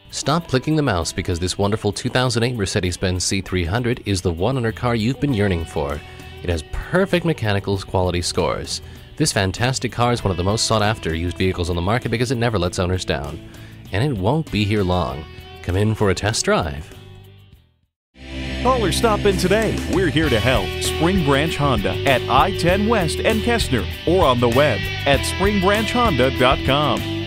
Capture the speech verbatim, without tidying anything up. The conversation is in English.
Stop clicking the mouse because this wonderful two thousand eight Mercedes-Benz C three hundred is the one-owner car you've been yearning for. It has perfect mechanical quality scores. This fantastic car is one of the most sought-after used vehicles on the market because it never lets owners down. And it won't be here long. Come in for a test drive. Call or stop in today. We're here to help. Spring Branch Honda at I ten West and Kestner, or on the web at spring branch honda dot com.